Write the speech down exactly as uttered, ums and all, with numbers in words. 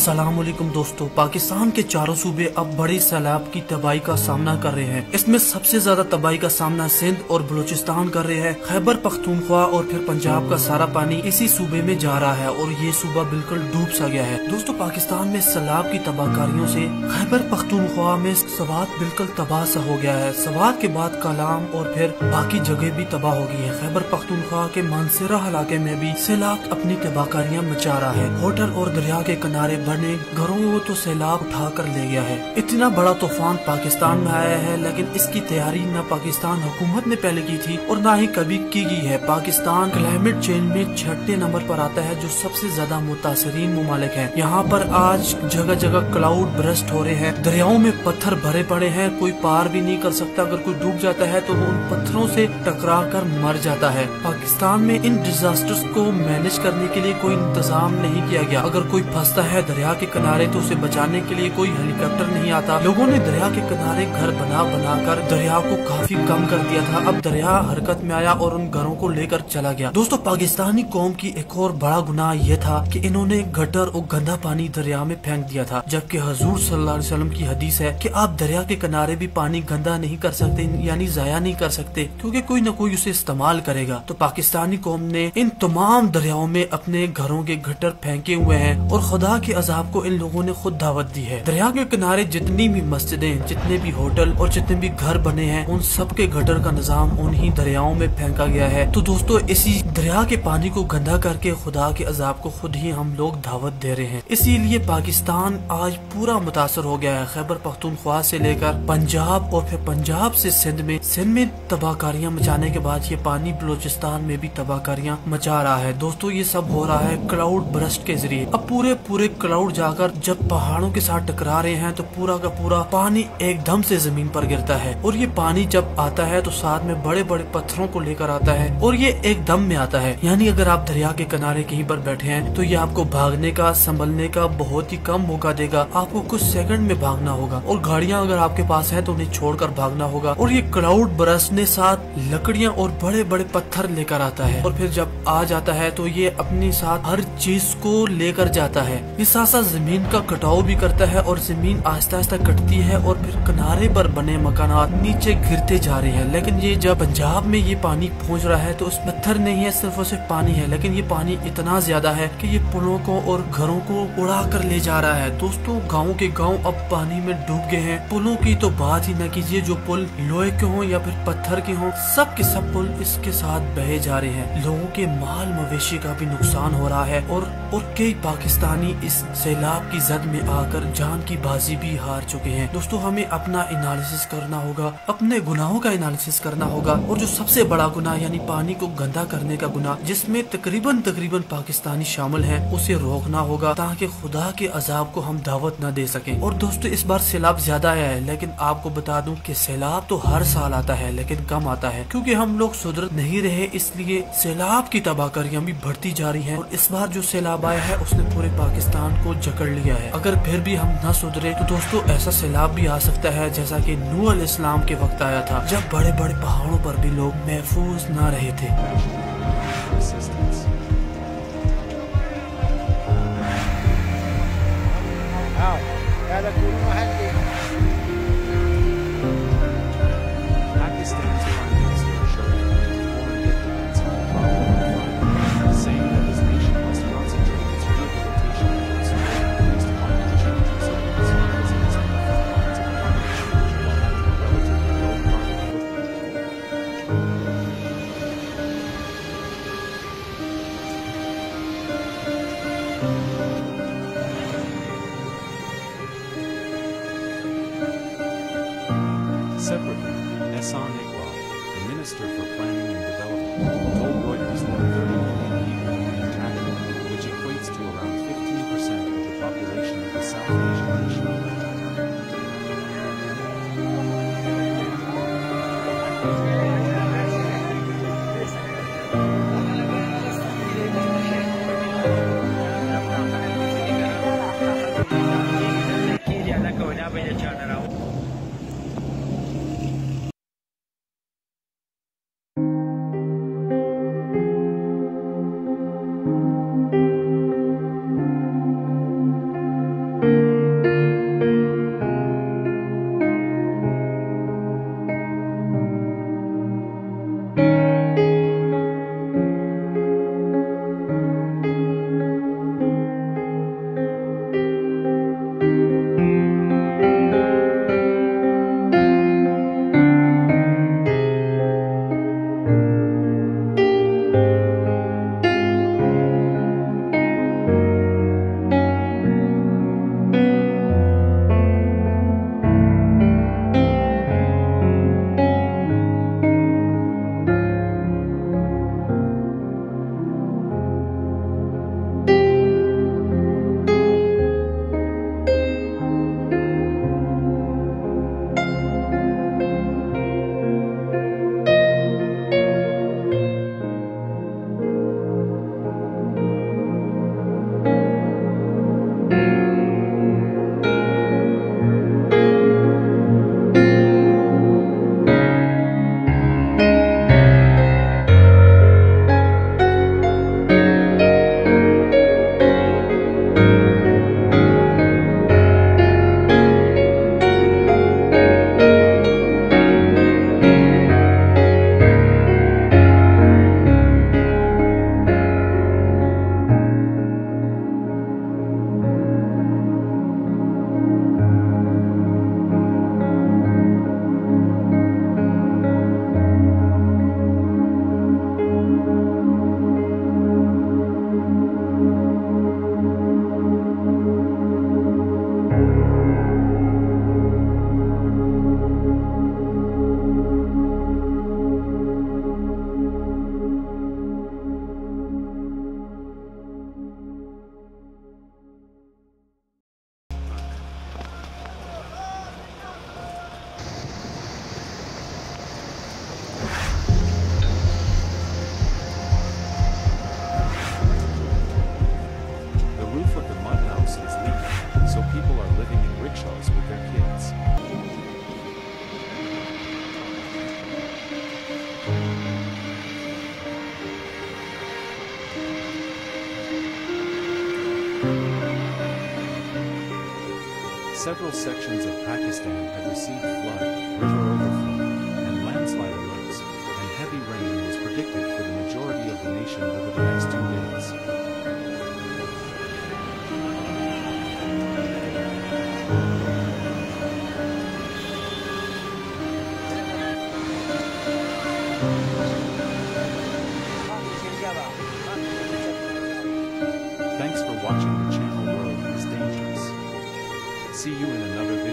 अस्सलाम वालेकुम दोस्तों, पाकिस्तान के चारों सूबे अब बड़ी सैलाब की तबाही का सामना कर रहे हैं। इसमें सबसे ज्यादा तबाही का सामना सिंध और बलूचिस्तान कर रहे हैं। खैबर पख्तूनख्वा और फिर पंजाब का सारा पानी इसी सूबे में जा रहा है और ये सूबा बिल्कुल डूब सा गया है। दोस्तों, पाकिस्तान में सैलाब की तबाहकारियों से खैबर पख्तूनख्वा में सवात बिल्कुल तबाह सा हो गया है। सवात के बाद कलाम और फिर बाकी जगह भी तबाह हो गई है। खैबर पख्तूनख्वा के मानसरा इलाके में भी सैलाब अपनी तबाहकारियाँ मचा रहा है। होटल और दरिया के किनारे बने घरों को तो सैलाब उठा कर ले गया है। इतना बड़ा तूफान पाकिस्तान में आया है, लेकिन इसकी तैयारी न पाकिस्तान हुकूमत ने पहले की थी और न ही कभी की गई है। पाकिस्तान क्लाइमेट चेंज में छठे नंबर पर आता है, जो सबसे ज्यादा मुतासरीन मुमालिक है। यहाँ पर आज जगह जगह क्लाउड बरस्ट हो रहे हैं, दरियाओं में पत्थर भरे पड़े हैं, कोई पार भी नहीं कर सकता। अगर कोई डूब जाता है तो वो उन पत्थरों से टकरा कर मर जाता है। पाकिस्तान में इन डिजास्टर्स को मैनेज करने के लिए कोई इंतजाम नहीं किया गया। अगर कोई फंसता है दरिया के किनारे तो उसे बचाने के लिए कोई हेलीकॉप्टर नहीं आता। लोगों ने दरिया के किनारे घर बना बना कर दरिया को काफी कम कर दिया था। अब दरिया हरकत में आया और उन घरों को लेकर चला गया। दोस्तों, पाकिस्तानी कौम की एक और बड़ा गुनाह यह था कि इन्होंने गटर और गंदा पानी दरिया में फेंक दिया था, जबकि हजूर सल्लल्लाहु अलैहि वसल्लम की हदीस है कि आप दरिया के किनारे भी पानी गंदा नहीं कर सकते, यानी जाया नहीं कर सकते, क्योंकि कोई न कोई उसे इस्तेमाल करेगा। तो पाकिस्तानी कौम ने इन तमाम दरियाओं में अपने घरों के गटर फेंके हुए हैं और खुदा के अजाब को इन लोगों ने खुद दावत दी है। दरिया के किनारे जितनी भी मस्जिदें, जितने भी होटल और जितने भी घर बने हैं, उन सब के गटर का निजाम उन्हीं दरियाओं में फेंका गया है। तो दोस्तों, इसी दरिया के पानी को गंदा करके खुदा के अजाब को खुद ही हम लोग दावत दे रहे हैं। इसीलिए पाकिस्तान आज पूरा मुतासर हो गया है। खैबर पख्तूनख्वा से लेकर पंजाब और फिर पंजाब से सिंध में सिंध में तबाहकारियां मचाने के बाद ये पानी बलूचिस्तान में भी तबाहकारियां मचा रहा है। दोस्तों, ये सब हो रहा है क्लाउड बरस्ट के जरिए। अब पूरे पूरे क्लाउड जाकर जब पहाड़ों के साथ टकरा रहे हैं तो पूरा का पूरा पानी एकदम से जमीन पर गिरता है, और ये पानी जब आता है तो साथ में बड़े बड़े पत्थरों को लेकर आता है और ये एकदम में आता है। यानी अगर आप दरिया के किनारे कहीं पर बैठे हैं तो ये आपको भागने का, संभलने का बहुत ही कम मौका देगा। आपको कुछ सेकंड में भागना होगा, और गाड़ियां अगर आपके पास है तो उन्हें छोड़कर भागना होगा। और ये क्लाउड बरसने साथ लकड़ियां और बड़े बड़े पत्थर लेकर आता है, और फिर जब आ जाता है तो ये अपने साथ हर चीज को लेकर जाता है। ये साथ साथ जमीन का कटाव भी करता है और जमीन आहिस्ता आहिस्ता कटती है और फिर किनारे पर बने मकानात नीचे गिरते जा रहे हैं। लेकिन ये जब पंजाब में ये पानी पहुंच रहा है तो उस पत्थर नहीं है, सिर्फ और सिर्फ पानी है, लेकिन ये पानी इतना ज्यादा है कि ये पुलों को और घरों को उड़ा कर ले जा रहा है। दोस्तों, गाँव के गाँव अब पानी में डूब गए हैं। पुलों की तो बात ही न कीजिए, जो पुल लोहे के हों या फिर पत्थर के हों, सब के सब पुल इसके साथ बहे जा रहे हैं। लोगों के माल मवेशी का भी नुकसान हो रहा है और और कई पाकिस्तानी इस सैलाब की जद में आकर जान की बाजी भी हार चुके हैं। दोस्तों, हमें अपना एनालिसिस करना होगा, अपने गुनाहों का एनालिसिस करना होगा, और जो सबसे बड़ा गुनाह यानी पानी को गंदा करने का गुनाह, जिसमें तकरीबन तकरीबन पाकिस्तानी शामिल हैं, उसे रोकना होगा ताकि खुदा के अजाब को हम दावत न दे सकें। और दोस्तों, इस बार सैलाब ज्यादा आया है, लेकिन आपको बता दूं कि सैलाब तो हर साल आता है लेकिन कम आता है, क्योंकि हम लोग सुधर नहीं रहे, इसलिए सैलाब की तबाहकारियां भी बढ़ती जा रही हैं। और इस बार जो सैलाब आया है उसने पूरे पाकिस्तान को जकड़ लिया है। अगर फिर भी हम न सुधरे तो दोस्तों ऐसा सैलाब भी आ सकता है जैसा कि नूह अलैहिस्सलाम के वक्त आया था, जब बड़े बड़े पहाड़ों पर भी लोग महफूज न रहे थे। Separately, Ehsan Iqbal, the Minister for Planning and Development, told Reuters that thirty million people are attacked, which equates to around fifteen percent of the population of the South Asian nation. Several sections of Pakistan have received flood, river overflow, and landslide alerts, and heavy rain is predicted for the majority of the nation over the next two days. Thanks for watching the channel World is Dangerous. See you in another video.